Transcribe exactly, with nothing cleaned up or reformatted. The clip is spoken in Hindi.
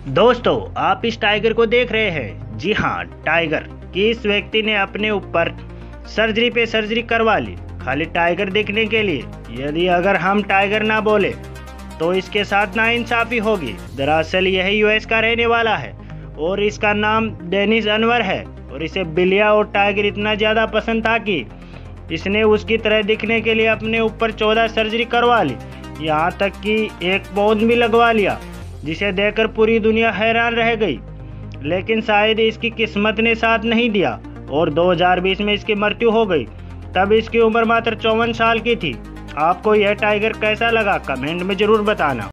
दोस्तों, आप इस टाइगर को देख रहे हैं। जी हाँ, टाइगर कि इस व्यक्ति ने अपने ऊपर सर्जरी पे सर्जरी करवा ली खाली टाइगर देखने के लिए। यदि अगर हम टाइगर ना बोले तो इसके साथ नाइंसाफी होगी। दरअसल यह यूएस का रहने वाला है और इसका नाम डेनिस अनवर है और इसे बिलिया और टाइगर इतना ज़्यादा पसंद था कि इसने उसकी तरह दिखने के लिए अपने ऊपर चौदह सर्जरी करवा ली, यहाँ तक कि एक पौध भी लगवा लिया, जिसे देखकर पूरी दुनिया हैरान रह गई। लेकिन शायद इसकी किस्मत ने साथ नहीं दिया और दो हज़ार बीस में इसकी मृत्यु हो गई। तब इसकी उम्र मात्र चौवन साल की थी। आपको यह टाइगर कैसा लगा कमेंट में ज़रूर बताना।